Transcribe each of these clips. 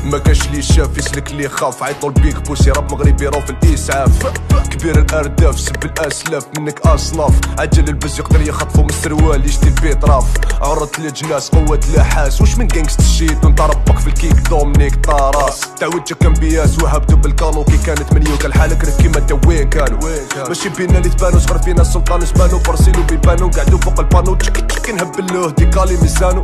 ما كاش لي شاف يسلك لي خاف، عيطوا البيك بوسي راب مغربي راهو في الاسعاف. كبير الارداف سب الاسلاف منك اصناف، عجل البز يقدر يخطفو من السروال يشتي البيت راف. عرضت لجلاس قوة لاحاس، واش من جانكست الشيت وانت ربك في الكيك دومينيك طاراس. تعودت كان بياس وهبدو بالكانو كي كانت منيوكا الحالك راه كيما انت وين كانوا. ماشي بينا اللي تبانو صغر فينا السلطان زبانو فرسيلو بيبانو قعدو فوق البانو تشك نهبلوه ديكالي ميزانو.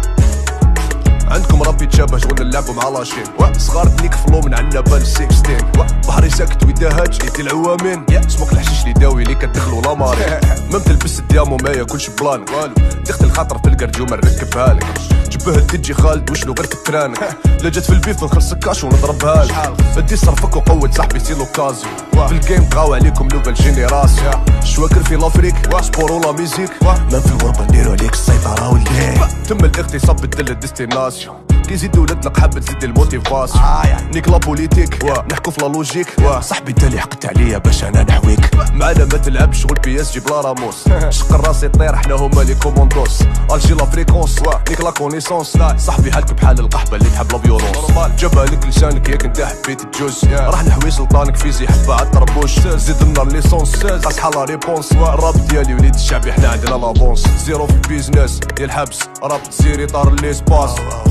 عندكم ربي تشابه شغل نلعبو مع لاشين، صغار تنيك فلو من عنا بال 16. بحري ساكت ويداهج ايدي العوامين، سموك الحشيش لي داوي اللي كتدخلو لاماري. ما تلبس الديامو ما ياكلش بلان والو، تاخد الخاطر في الكرجومه نركبها لك. جبه تجي خالد وشنو غير كترانك، لا جات في البيف نخلصك كاش ونضربها لك. بدي صرفك وقوة صاحبي سي لوكازيو، في الجيم بغاو عليكم نوفل جينيراسيون. شواكر في لافريك سبور ولا ميزيك، ما في الغربة نديرو عليك السيطرة ولدي. تم الاغتصاب بدل الديستيناسيون، كي يزيد ولدنا حابة تزيد الموتيفاسيون. نيك لا بوليتيك نحكو في لا لوجيك، صاحبي انت اللي حقت عليا باش انا نحويك. معانا ما تلعبش شغل بي اس جي بلا راموس، شق الراس يطير حنا هما لي كوموندوس. الجي لا فريكونس نيك لا كونيسونس، صاحبي حالك بحال القحبة اللي تحب لا فيولونس. جابها لك لسانك ياك انت حبيت تجوز، راح نحوي سلطانك فيزي حبة عالطربوش. زيد النار ليسونس قاصحة لا ريبونس، الراب ديالي وليد الشعبي حنا عندنا لافونس. زيرو في البيزنس ديال الحبس راب تسيري طار ليسباس.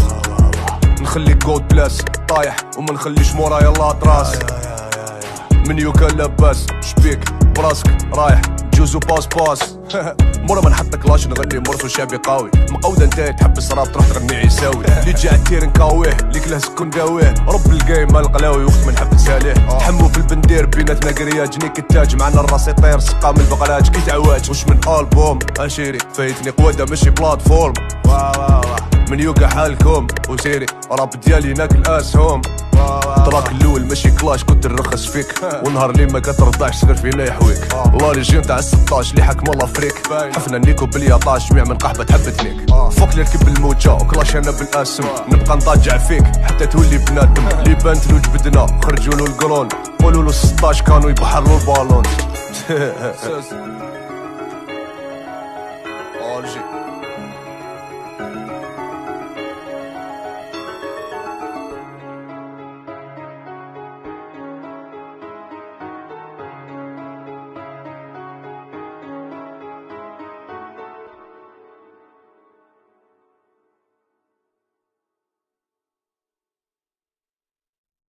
نخليك جود بلاس طايح وما نخليش مورايا لاطراس. من يوكا لاباس شبيك براسك رايح جوزو باس باس. مورا ما نحطك لاش نغني مرسو شعبي قوي، مقودة انت تحبس راب تروح تغني عيساوي. اللي جا عالتير نكاويه اللي كله سكون داويه، رب الجيم ما القلاوي وقت ما نحب نساليه. تحمو في البندير بيناتنا قرياج جنيك التاج، معنا الراس يطير سقا من البقلاج كي تعواج. وش من البوم اشيري فايتني قوادة ماشي بلاتفورم. من يوكا حالكم وسيري راب ديالي ناكل اسهم. التراك الاول ماشي كلاش كنت نرخص فيك، ونهار اللي ما كترضعش صغير فينا يحويك. الله ريجيم تاع 16 اللي حكم الله فريك، حفنا نيكو بالياطاش جميع من قحبه تحب تنيك. فوق لي ركب الموجه وكلاش انا بالاسم، نبقى نضاجع فيك حتى تولي بنادم. اللي بانت له جبدنا خرجوا له القرون، قولوا له 16 كانوا يبحروا البالون.